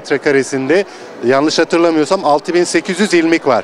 metrekaresinde yanlış hatırlamıyorsam 6800 ilmik var.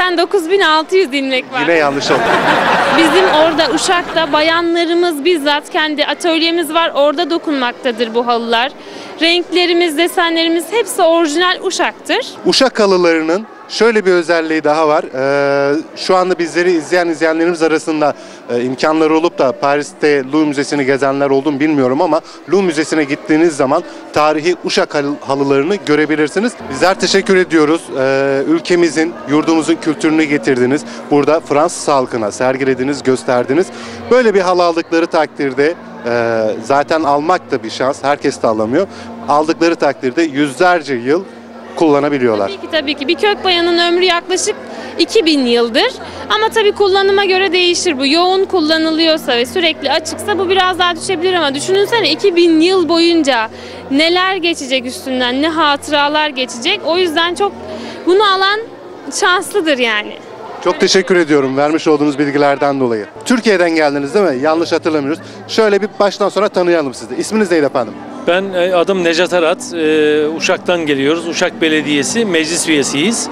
89.600 ilmek var. Yine yanlış oldu. Bizim orada Uşak'ta bayanlarımız bizzat kendi atölyemiz var. Orada dokunmaktadır bu halılar. Renklerimiz, desenlerimiz hepsi orijinal Uşak'tır. Uşak halılarının şöyle bir özelliği daha var. Şu anda bizleri izleyenlerimiz arasında imkanları olup da Paris'te Louvre Müzesi'ni gezenler oldu mu bilmiyorum ama Louvre Müzesi'ne gittiğiniz zaman tarihi Uşak halılarını görebilirsiniz. Bizler teşekkür ediyoruz. Ülkemizin, yurdumuzun kültürünü getirdiniz. Burada Fransız halkına sergilediniz, gösterdiniz. Böyle bir halı aldıkları takdirde zaten almak da bir şans. Herkes de alamıyor. Aldıkları takdirde yüzlerce yıl kullanabiliyorlar. Tabii ki. Bir kök bayanın ömrü yaklaşık 2000 yıldır. Ama tabii kullanıma göre değişir bu. Yoğun kullanılıyorsa ve sürekli açıksa bu biraz daha düşebilir ama düşünsene 2000 yıl boyunca neler geçecek üstünden, ne hatıralar geçecek. O yüzden çok bunu alan şanslıdır yani. Çok teşekkür ediyorum vermiş olduğunuz bilgilerden dolayı. Türkiye'den geldiniz değil mi? Yanlış hatırlamıyoruz. Şöyle bir baştan sona tanıyalım sizi. İsminiz neydi efendim? Ben adım Necat Arat. Uşak'tan geliyoruz. Uşak Belediyesi meclis üyesiyiz.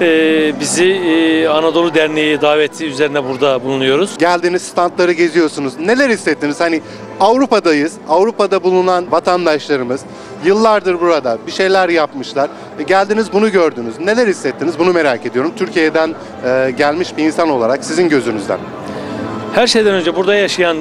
Bizi Anadolu Derneği daveti üzerine burada bulunuyoruz. Geldiğiniz standları geziyorsunuz. Neler hissettiniz? Hani Avrupa'dayız. Avrupa'da bulunan vatandaşlarımız yıllardır burada bir şeyler yapmışlar. Geldiniz bunu gördünüz. Neler hissettiniz? Bunu merak ediyorum. Türkiye'den gelmiş bir insan olarak sizin gözünüzden. Her şeyden önce burada yaşayan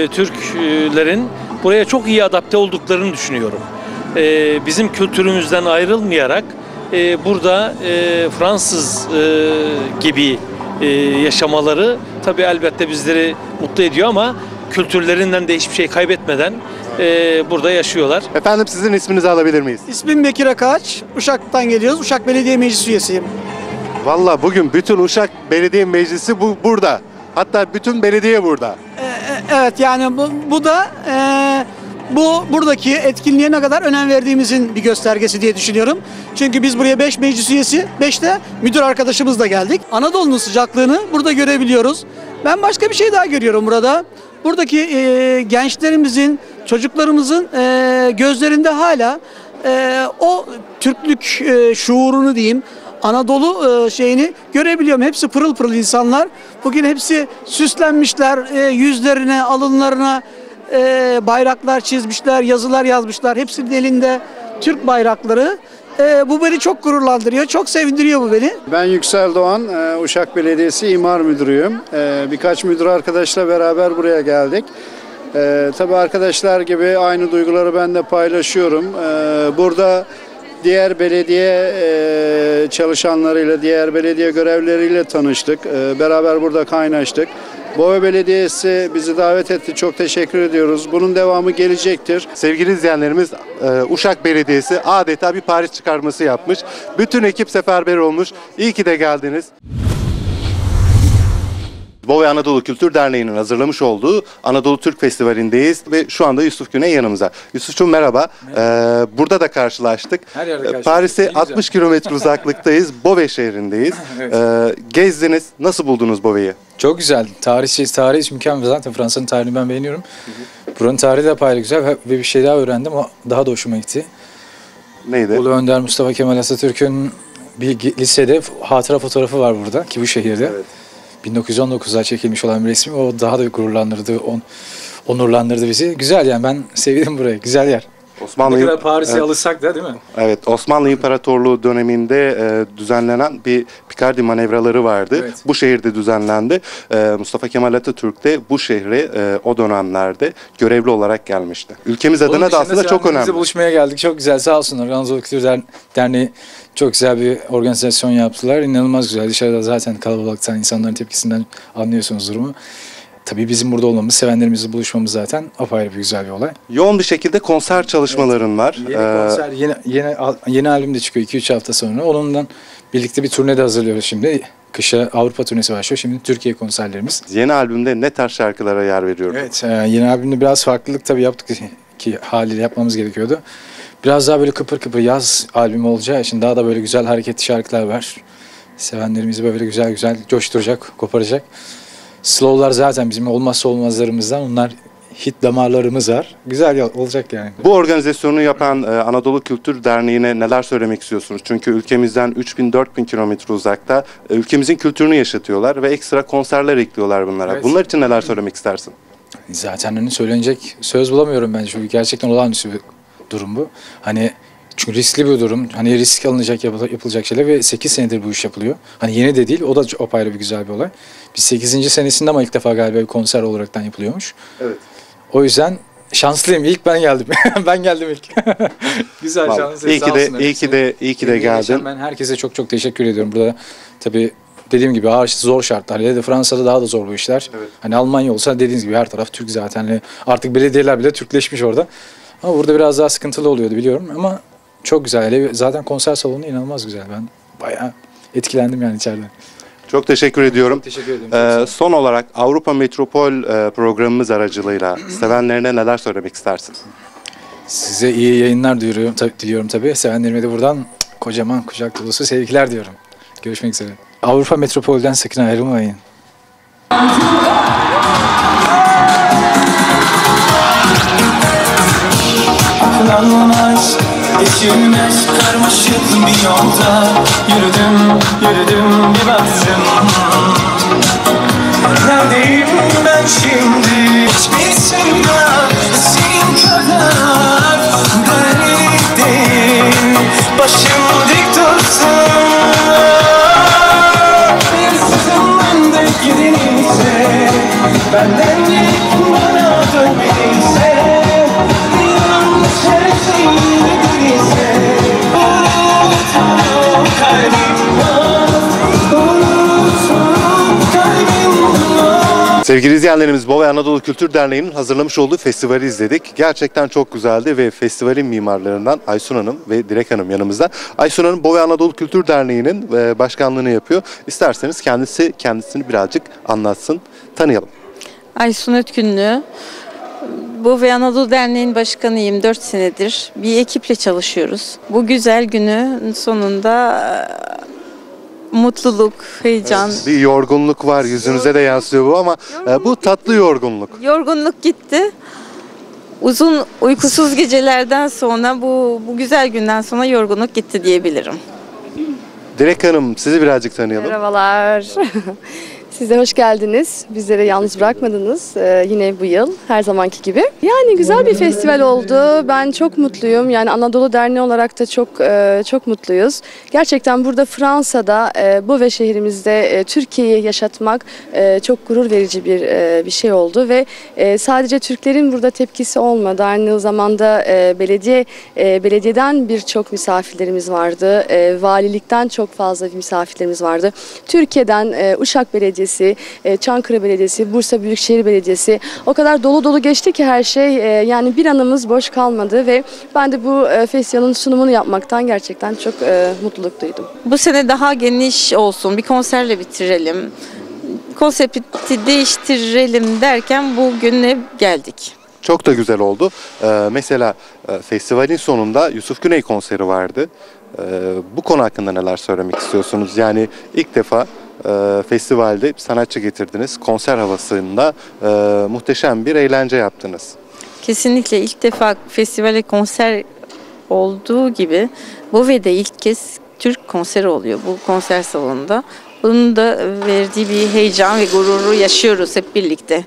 Türklerin buraya çok iyi adapte olduklarını düşünüyorum. Bizim kültürümüzden ayrılmayarak burada Fransız gibi yaşamaları tabii elbette bizleri mutlu ediyor ama kültürlerinden de hiçbir şey kaybetmeden burada yaşıyorlar. Efendim sizin isminizi alabilir miyiz? İsmim Bekir Akaç. Uşak'tan geliyoruz. Uşak Belediye Meclis üyesiyim. Vallahi bugün bütün Uşak Belediye Meclisi burada. Hatta bütün belediye burada. Evet yani bu da buradaki etkinliğe ne kadar önem verdiğimizin bir göstergesi diye düşünüyorum. Çünkü biz buraya 5 meclis üyesi, 5 de müdür arkadaşımızla geldik. Anadolu'nun sıcaklığını burada görebiliyoruz. Ben başka bir şey daha görüyorum burada. Buradaki gençlerimizin, çocuklarımızın gözlerinde hala o Türklük şuurunu diyeyim, Anadolu şeyini görebiliyorum. Hepsi pırıl pırıl insanlar. Bugün hepsi süslenmişler, yüzlerine, alınlarına bayraklar çizmişler, yazılar yazmışlar. Hepsinin elinde Türk bayrakları. Bu beni çok gururlandırıyor, çok sevindiriyor bu beni. Ben Yüksel Doğan, Uşak Belediyesi İmar Müdürüyüm. Birkaç müdür arkadaşla beraber buraya geldik. Tabii arkadaşlar gibi aynı duyguları ben de paylaşıyorum. Burada diğer belediye çalışanlarıyla, diğer belediye görevlileriyle tanıştık. Beraber burada kaynaştık. Bova Belediyesi bizi davet etti. Çok teşekkür ediyoruz. Bunun devamı gelecektir. Sevgili izleyenlerimiz, Uşak Belediyesi adeta bir Paris çıkarması yapmış. Bütün ekip seferber olmuş. İyi ki de geldiniz. Bova Anadolu Kültür Derneği'nin hazırlamış olduğu Anadolu Türk Festivali'ndeyiz ve şu anda Yusuf Güney yanımıza. Yusuf'cum merhaba. Burada da karşılaştık. Her yerde karşılaştık. Paris'e 60 kilometre uzaklıktayız. Bove şehrindeyiz. Evet. Gezdiniz. Nasıl buldunuz Bove'yi? Çok güzel. Tarihi mükemmel. Zaten Fransa'nın tarihini ben beğeniyorum. Buranın tarihi de apayrı güzel ve bir şey daha öğrendim. O daha da hoşuma gitti. Neydi? Ulu Önder Mustafa Kemal Atatürk'ün bir lisede hatıra fotoğrafı var burada ki bu şehirde. Evet. 1919'da çekilmiş olan bir resmi. O daha da gururlandırdı, onurlandırdı bizi. Güzel yani ben sevdim burayı. Güzel yer. Ne kadar Paris'e alışsak da değil mi? Evet, Osmanlı İmparatorluğu döneminde düzenlenen bir Picardy manevraları vardı. Evet. Bu şehirde düzenlendi. Mustafa Kemal Atatürk de bu şehre o dönemlerde görevli olarak gelmişti. Ülkemiz adına da aslında çok önemli. Buluşmaya geldik. Çok güzel. Sağ olsunlar. Anadolu Kültür Derneği çok güzel bir organizasyon yaptılar. İnanılmaz güzel. Dışarıda zaten kalabalıktan, insanların tepkisinden anlıyorsunuz durumu. Tabii bizim burada olmamız, sevenlerimizle buluşmamız zaten apayrı bir güzel bir olay. Yoğun bir şekilde konser çalışmaların var. Yeni konser, yeni albüm de çıkıyor 2-3 hafta sonra. Onunla birlikte bir turne de hazırlıyoruz şimdi. Kışa Avrupa turnesi başlıyor. Şimdi Türkiye konserlerimiz. Yeni albümde ne tarz şarkılara yer veriyor? Evet, yeni albümde biraz farklılık tabii yaptık ki haliyle yapmamız gerekiyordu. Biraz daha böyle kıpır kıpır yaz albümü olacağı için daha da böyle güzel hareketli şarkılar var. Sevenlerimizi böyle güzel güzel coşturacak, koparacak. Slow'lar zaten bizim olmazsa olmazlarımızdan. Onlar hit damarlarımız var. Güzel olacak yani. Bu organizasyonu yapan Anadolu Kültür Derneği'ne neler söylemek istiyorsunuz? Çünkü ülkemizden 3000-4000 kilometre uzakta ülkemizin kültürünü yaşatıyorlar ve ekstra konserler ekliyorlar bunlara. Evet. Bunlar için neler söylemek istersin? Zaten hani söylenecek söz bulamıyorum bence. Çünkü gerçekten olağanüstü bir durum bu. Hani çünkü riskli bir durum. Hani risk alınacak, yapılacak şeyler ve 8 senedir bu iş yapılıyor. Hani yeni de değil. O da apayrı bir güzel bir olay. Biz 8. senesinde ama ilk defa galiba bir konser olaraktan yapılıyormuş. Evet. O yüzden şanslıyım. İlk ben geldim. Ben geldim ilk. Güzel, şanslıyım. İyi ki de geldin. Ben herkese çok çok teşekkür ediyorum. Burada tabii dediğim gibi zor şartlar. Hele de Fransa'da daha da zor bu işler. Evet. Hani Almanya olsa dediğiniz gibi her taraf Türk zaten. Artık belediyeler bile Türkleşmiş orada. Ama burada biraz daha sıkıntılı oluyordu biliyorum ama çok güzel. Hele zaten konser salonu inanılmaz güzel. Ben bayağı etkilendim yani içeriden. Çok teşekkür ediyorum. Teşekkür ederim. Son olarak Avrupa Metropol programımız aracılığıyla sevenlerine neler söylemek istersin? Size iyi yayınlar diliyorum tabii. Sevenlerime de buradan kocaman kucak dolusu sevgiler diyorum. Görüşmek üzere. Avrupa Metropol'den sakın ayrılmayın. Aklanmaz, geçilmez karmaşık bir yolda yürüdüm bir baktım. Neredeyim ben şimdi? Hiçbir sevda senin kadar garip değil. Başım dik dursun. Bir sızım bende gidinse, benden gelip bana dönmediyse, Sevgili izleyenlerimiz, Bova Anadolu Kültür Derneği'nin hazırlamış olduğu festivali izledik. Gerçekten çok güzeldi ve festivalin mimarlarından Aysun Hanım ve Dilek Hanım yanımızda. Aysun Hanım Bova Anadolu Kültür Derneği'nin başkanlığını yapıyor. İsterseniz kendisini birazcık anlatsın, tanıyalım. Aysun Ötkünlü. Bova Anadolu Derneği'nin başkanıyım. 4 senedir. Bir ekiple çalışıyoruz. Bu güzel günün sonunda mutluluk, heyecan. Bir yorgunluk var, yüzünüze de yansıyor bu ama bu tatlı yorgunluk. Yorgunluk gitti. Uzun uykusuz gecelerden sonra bu güzel günden sonra yorgunluk gitti diyebilirim. Dilek Hanım, sizi birazcık tanıyalım. Merhabalar. Siz de hoş geldiniz. Bizleri yalnız bırakmadınız yine bu yıl her zamanki gibi. Yani güzel bir festival oldu. Ben çok mutluyum. Yani Anadolu Derneği olarak da çok mutluyuz. Gerçekten burada Fransa'da bu ve şehrimizde Türkiye'yi yaşatmak çok gurur verici bir şey oldu ve sadece Türklerin burada tepkisi olmadı. Aynı zamanda belediyeden birçok misafirlerimiz vardı. Valilikten çok fazla misafirlerimiz vardı. Türkiye'den Uşak Belediyesi, Çankırı Belediyesi, Bursa Büyükşehir Belediyesi o kadar dolu dolu geçti ki her şey yani bir anımız boş kalmadı ve ben de bu festivalin sunumunu yapmaktan gerçekten çok mutluluk duydum. Bu sene daha geniş olsun, bir konserle bitirelim, konsepti değiştirelim derken bugüne geldik. Çok da güzel oldu. Mesela festivalin sonunda Yusuf Güney konseri vardı. Bu konu hakkında neler söylemek istiyorsunuz? Yani ilk defa festivalde sanatçı getirdiniz. Konser havasında muhteşem bir eğlence yaptınız. Kesinlikle ilk defa festivale konser olduğu gibi Bove'de ilk kez Türk konseri oluyor bu konser salonunda. Bunun da verdiği bir heyecan ve gururu yaşıyoruz hep birlikte.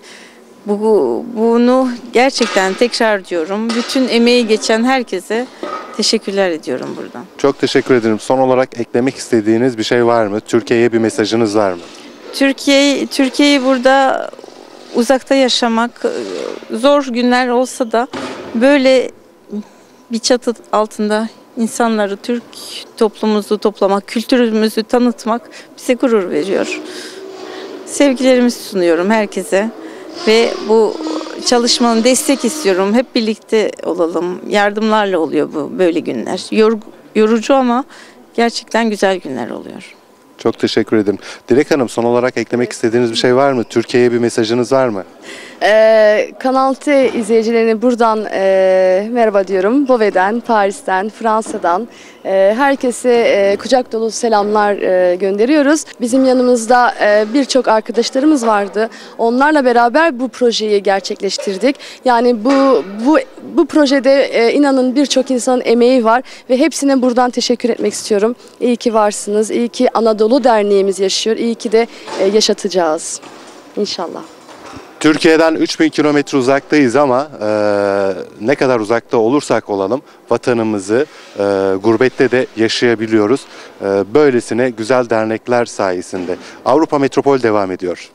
Bunu gerçekten tekrar diyorum. Bütün emeği geçen herkese teşekkürler ediyorum buradan. Çok teşekkür ederim. Son olarak eklemek istediğiniz bir şey var mı? Türkiye'ye bir mesajınız var mı? Türkiye'yi burada uzakta yaşamak zor günler olsa da böyle bir çatı altında insanları, Türk toplumumuzu toplamak, kültürümüzü tanıtmak bize gurur veriyor. Sevgilerimi sunuyorum herkese ve bu çalışmanın destek istiyorum. Hep birlikte olalım. Yardımlarla oluyor böyle günler. Yorucu ama gerçekten güzel günler oluyor. Çok teşekkür ederim. Dilek Hanım, son olarak eklemek istediğiniz bir şey var mı? Türkiye'ye bir mesajınız var mı? Kanal T izleyicilerine buradan merhaba diyorum. Beauvai'den, Paris'ten, Fransa'dan herkese kucak dolu selamlar gönderiyoruz. Bizim yanımızda birçok arkadaşlarımız vardı. Onlarla beraber bu projeyi gerçekleştirdik. Yani bu projede inanın birçok insanın emeği var ve hepsine buradan teşekkür etmek istiyorum. İyi ki varsınız, iyi ki Anadolu Derneğimiz yaşıyor, iyi ki de yaşatacağız İnşallah. Türkiye'den 3000 kilometre uzaktayız ama ne kadar uzakta olursak olalım vatanımızı gurbette de yaşayabiliyoruz. Böylesine güzel dernekler sayesinde. Avrupa Metropol devam ediyor.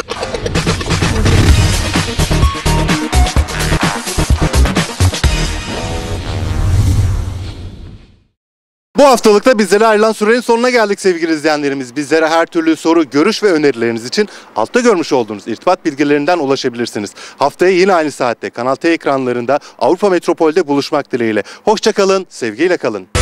Bu haftalıkta bizlere ayrılan sürenin sonuna geldik sevgili izleyenlerimiz. Bizlere her türlü soru, görüş ve önerileriniz için altta görmüş olduğunuz irtibat bilgilerinden ulaşabilirsiniz. Haftaya yine aynı saatte Kanal T ekranlarında Avrupa Metropol'de buluşmak dileğiyle. Hoşça kalın, sevgiyle kalın.